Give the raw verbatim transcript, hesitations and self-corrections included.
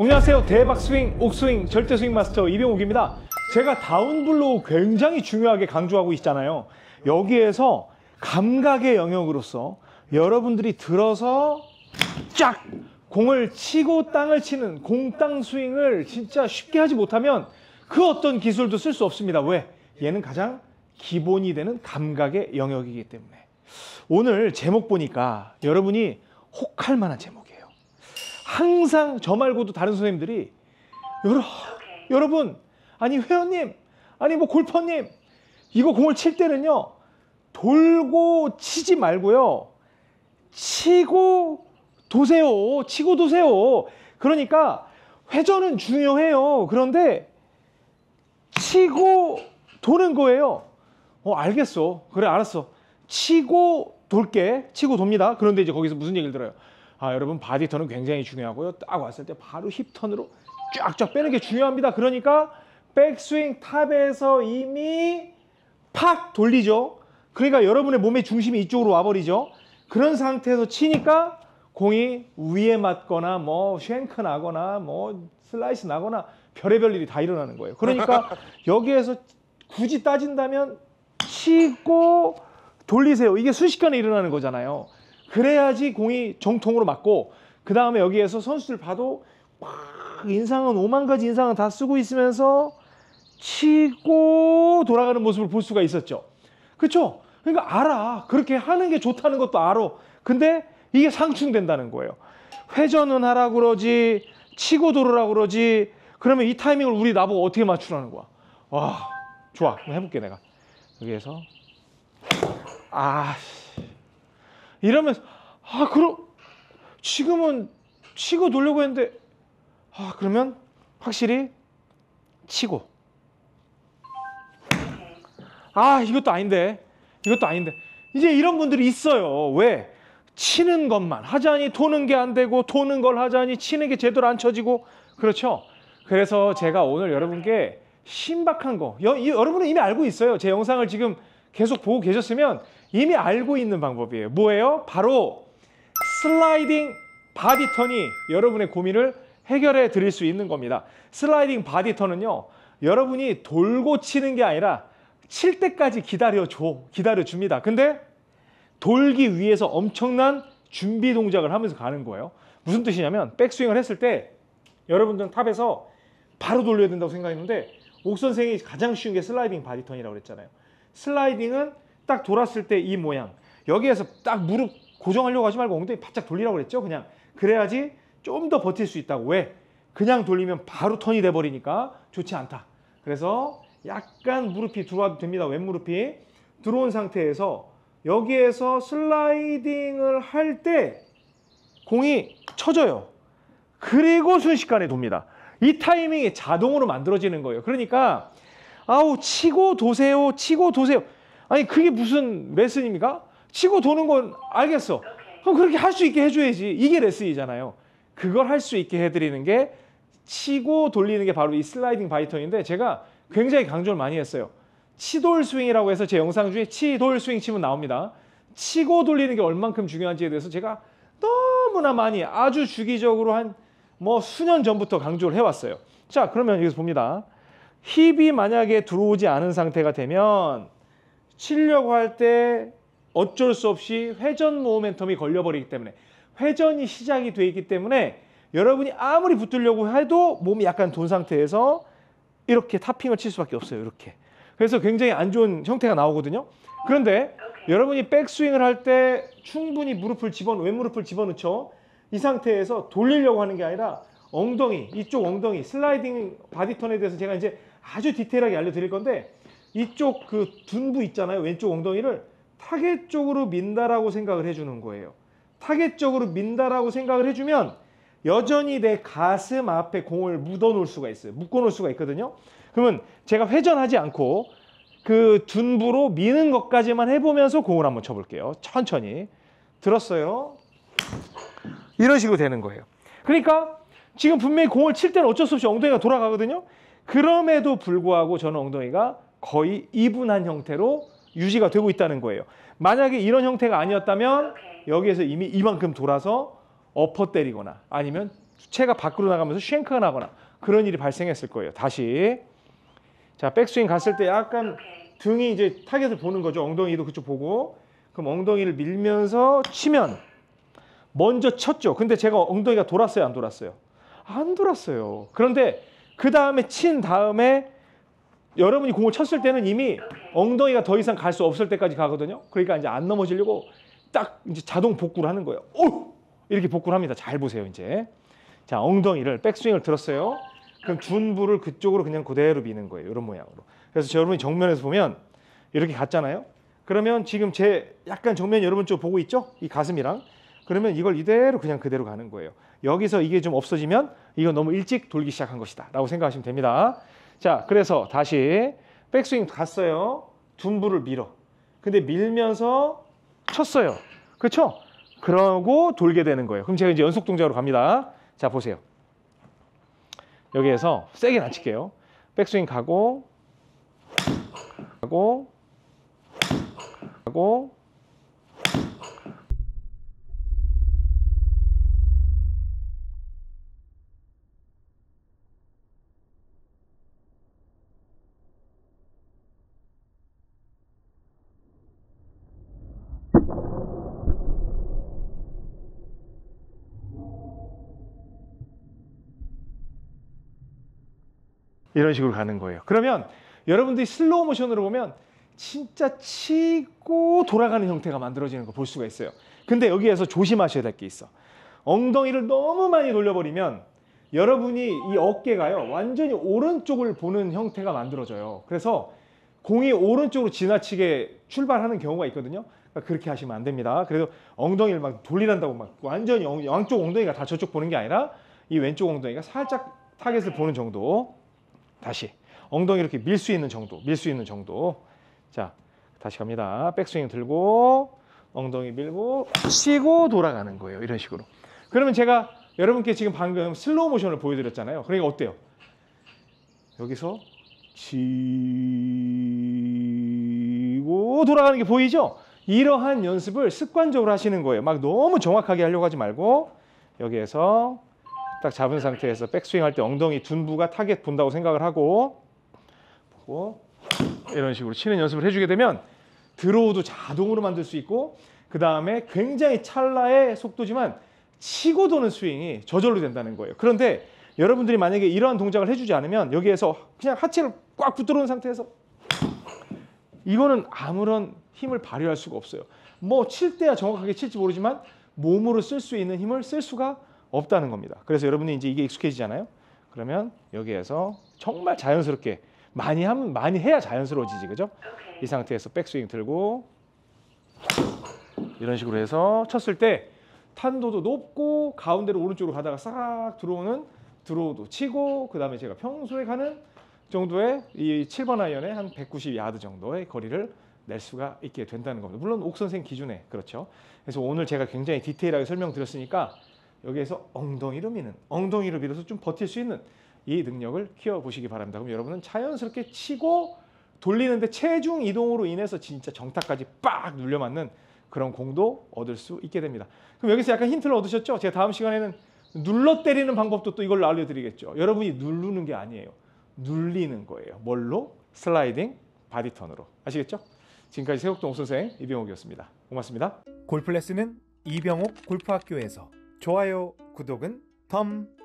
안녕하세요. 대박 스윙, 옥스윙, 절대 스윙 마스터 이병욱입니다. 제가 다운블로우 굉장히 중요하게 강조하고 있잖아요. 여기에서 감각의 영역으로서 여러분들이 들어서 쫙 공을 치고 땅을 치는 공땅 스윙을 진짜 쉽게 하지 못하면 그 어떤 기술도 쓸 수 없습니다. 왜? 얘는 가장 기본이 되는 감각의 영역이기 때문에. 오늘 제목 보니까 여러분이 혹할 만한 제목이에요. 항상 저 말고도 다른 선생님들이 여러, 여러분 아니 회원님 아니 뭐 골퍼님 이거 공을 칠 때는요 돌고 치지 말고요 치고 도세요. 치고 도세요. 그러니까 회전은 중요해요. 그런데 치고 도는 거예요. 어 알겠어. 그래 알았어. 치고 돌게. 치고 돕니다. 그런데 이제 거기서 무슨 얘기를 들어요? 아 여러분 바디 턴은 굉장히 중요하고요. 딱 왔을 때 바로 힙 턴으로 쫙쫙 빼는 게 중요합니다. 그러니까 백스윙 탑에서 이미 팍 돌리죠. 그러니까 여러분의 몸의 중심이 이쪽으로 와버리죠. 그런 상태에서 치니까 공이 위에 맞거나 뭐 쉔크 나거나 뭐 슬라이스 나거나 별의별 일이 다 일어나는 거예요. 그러니까 여기에서 굳이 따진다면 치고 돌리세요. 이게 순식간에 일어나는 거잖아요. 그래야지 공이 정통으로 맞고 그 다음에 여기에서 선수들 봐도 막 인상은 오만 가지 인상은 다 쓰고 있으면서 치고 돌아가는 모습을 볼 수가 있었죠. 그렇죠? 그러니까 알아. 그렇게 하는 게 좋다는 것도 알아. 근데 이게 상충된다는 거예요. 회전은 하라고 그러지 치고 돌으라고 그러지. 그러면 이 타이밍을 우리 나보고 어떻게 맞추라는 거야. 와 좋아. 한번 해볼게 내가. 여기에서 아 이러면서 아 그럼 지금은 치고 돌려고 했는데 아 그러면 확실히 치고 아 이것도 아닌데 이것도 아닌데 이제 이런 분들이 있어요. 왜? 치는 것만 하자니 도는 게 안 되고 도는 걸 하자니 치는 게 제대로 안 쳐지고 그렇죠? 그래서 제가 오늘 여러분께 신박한 거 여, 이, 여러분은 이미 알고 있어요. 제 영상을 지금 계속 보고 계셨으면 이미 알고 있는 방법이에요. 뭐예요? 바로 슬라이딩 바디 턴이 여러분의 고민을 해결해 드릴 수 있는 겁니다. 슬라이딩 바디 턴은요 여러분이 돌고 치는 게 아니라 칠 때까지 기다려줘 기다려줍니다. 근데 돌기 위해서 엄청난 준비 동작을 하면서 가는 거예요. 무슨 뜻이냐면 백스윙을 했을 때 여러분들은 탑에서 바로 돌려야 된다고 생각했는데 옥 선생이 가장 쉬운 게 슬라이딩 바디 턴이라고 그랬잖아요. 슬라이딩은 딱 돌았을 때 이 모양 여기에서 딱 무릎 고정하려고 하지 말고 엉덩이 바짝 돌리라고 그랬죠. 그냥 그래야지 좀 더 버틸 수 있다고. 왜? 그냥 돌리면 바로 턴이 돼버리니까 좋지 않다. 그래서 약간 무릎이 들어와도 됩니다. 왼무릎이 들어온 상태에서 여기에서 슬라이딩을 할 때 공이 쳐져요. 그리고 순식간에 돕니다. 이 타이밍이 자동으로 만들어지는 거예요. 그러니까 아우 치고 도세요 치고 도세요 아니 그게 무슨 레슨입니까? 치고 도는 건 알겠어. 그럼 그렇게 할 수 있게 해줘야지. 이게 레슨이잖아요. 그걸 할 수 있게 해드리는 게 치고 돌리는 게 바로 이 슬라이딩 바디 턴인데 제가 굉장히 강조를 많이 했어요. 치돌 스윙이라고 해서 제 영상 중에 치돌 스윙 치면 나옵니다. 치고 돌리는 게 얼만큼 중요한지에 대해서 제가 너무나 많이 아주 주기적으로 한 뭐 수년 전부터 강조를 해왔어요. 자 그러면 여기서 봅니다. 힙이 만약에 들어오지 않은 상태가 되면 치려고 할 때 어쩔 수 없이 회전 모멘텀이 걸려버리기 때문에 회전이 시작이 돼 있기 때문에 여러분이 아무리 붙들려고 해도 몸이 약간 돈 상태에서 이렇게 탑핑을 칠 수밖에 없어요. 이렇게. 그래서 굉장히 안 좋은 형태가 나오거든요. 그런데 여러분이 백스윙을 할 때 충분히 무릎을 집어넣, 왼무릎을 집어넣죠. 이 상태에서 돌리려고 하는 게 아니라 엉덩이, 이쪽 엉덩이, 슬라이딩 바디 턴에 대해서 제가 이제 아주 디테일하게 알려드릴 건데 이쪽 그 둔부 있잖아요. 왼쪽 엉덩이를 타겟 쪽으로 민다라고 생각을 해주는 거예요. 타겟 쪽으로 민다라고 생각을 해주면 여전히 내 가슴 앞에 공을 묻어 놓을 수가 있어요. 묶어 놓을 수가 있거든요. 그러면 제가 회전하지 않고 그 둔부로 미는 것까지만 해보면서 공을 한번 쳐볼게요. 천천히. 들었어요? 이런 식으로 되는 거예요. 그러니까 지금 분명히 공을 칠 때는 어쩔 수 없이 엉덩이가 돌아가거든요. 그럼에도 불구하고 저는 엉덩이가 거의 이분한 형태로 유지가 되고 있다는 거예요. 만약에 이런 형태가 아니었다면 여기에서 이미 이만큼 돌아서 엎어 때리거나 아니면 채가 밖으로 나가면서 쉔크가 나거나 그런 일이 발생했을 거예요. 다시. 자, 백스윙 갔을 때 약간 등이 이제 타겟을 보는 거죠. 엉덩이도 그쪽 보고. 그럼 엉덩이를 밀면서 치면 먼저 쳤죠. 근데 제가 엉덩이가 돌았어요, 안 돌았어요? 안 돌았어요. 그런데 그 다음에 친 다음에 여러분이 공을 쳤을 때는 이미 엉덩이가 더 이상 갈 수 없을 때까지 가거든요. 그러니까 이제 안 넘어지려고 딱 이제 자동 복구를 하는 거예요. 오! 이렇게 복구를 합니다. 잘 보세요, 이제. 자, 엉덩이를 백스윙을 들었어요. 그럼 둔부를 그쪽으로 그냥 그대로 미는 거예요. 이런 모양으로. 그래서 여러분이 정면에서 보면 이렇게 갔잖아요. 그러면 지금 제 약간 정면 여러분 쪽 보고 있죠? 이 가슴이랑. 그러면 이걸 이대로 그냥 그대로 가는 거예요. 여기서 이게 좀 없어지면 이건 너무 일찍 돌기 시작한 것이다 라고 생각하시면 됩니다. 자, 그래서 다시 백스윙 갔어요. 둔부를 밀어. 근데 밀면서 쳤어요. 그렇죠? 그러고 돌게 되는 거예요. 그럼 제가 이제 연속 동작으로 갑니다. 자, 보세요. 여기에서 세게 안 칠게요. 백스윙 가고 가고 가고 이런 식으로 가는 거예요. 그러면 여러분들이 슬로우 모션으로 보면 진짜 치고 돌아가는 형태가 만들어지는 거 볼 수가 있어요. 근데 여기에서 조심하셔야 될 게 있어. 엉덩이를 너무 많이 돌려버리면 여러분이 이 어깨가요 완전히 오른쪽을 보는 형태가 만들어져요. 그래서 공이 오른쪽으로 지나치게 출발하는 경우가 있거든요. 그러니까 그렇게 하시면 안 됩니다. 그래서 엉덩이를 막 돌리란다고 막 완전히 양쪽 엉덩이가 다 저쪽 보는 게 아니라 이 왼쪽 엉덩이가 살짝 타겟을 보는 정도. 다시 엉덩이 이렇게 밀 수 있는 정도, 밀 수 있는 정도. 자, 다시 갑니다. 백스윙 들고 엉덩이 밀고 치고 돌아가는 거예요. 이런 식으로. 그러면 제가 여러분께 지금 방금 슬로우 모션을 보여드렸잖아요. 그러니까 어때요? 여기서 치고 돌아가는 게 보이죠? 이러한 연습을 습관적으로 하시는 거예요. 막 너무 정확하게 하려고 하지 말고 여기에서 딱 잡은 상태에서 백스윙 할 때 엉덩이 둔부가 타겟 본다고 생각을 하고 보고 이런 식으로 치는 연습을 해주게 되면 드로우도 자동으로 만들 수 있고 그 다음에 굉장히 찰나의 속도지만 치고 도는 스윙이 저절로 된다는 거예요. 그런데 여러분들이 만약에 이러한 동작을 해주지 않으면 여기에서 그냥 하체를 꽉 붙들어 놓은 상태에서 이거는 아무런 힘을 발휘할 수가 없어요. 뭐 칠 때야 정확하게 칠지 모르지만 몸으로 쓸 수 있는 힘을 쓸 수가 없다는 겁니다. 그래서 여러분이 이제 이게 익숙해지잖아요. 그러면 여기에서 정말 자연스럽게 많이 하면 많이 해야 자연스러워지지, 그죠? 이 상태에서 백스윙 들고 이런 식으로 해서 쳤을 때 탄도도 높고 가운데로 오른쪽으로 가다가 싹 들어오는 드로우도 치고 그 다음에 제가 평소에 가는 정도의 이 칠 번 아이언의 한 백구십 야드 정도의 거리를 낼 수가 있게 된다는 겁니다. 물론 옥 선생 기준에 그렇죠. 그래서 오늘 제가 굉장히 디테일하게 설명드렸으니까 여기에서 엉덩이로 미는, 엉덩이로 밀어서 좀 버틸 수 있는 이 능력을 키워보시기 바랍니다. 그럼 여러분은 자연스럽게 치고 돌리는데 체중 이동으로 인해서 진짜 정타까지 빡 눌려 맞는 그런 공도 얻을 수 있게 됩니다. 그럼 여기서 약간 힌트를 얻으셨죠? 제가 다음 시간에는 눌러 때리는 방법도 또 이걸로 알려드리겠죠. 여러분이 누르는 게 아니에요. 눌리는 거예요. 뭘로? 슬라이딩 바디턴으로. 아시겠죠? 지금까지 세곡동 옥선생 이병옥이었습니다. 고맙습니다. 골프 레슨은 이병옥 골프학교에서. 좋아요, 구독은 덤.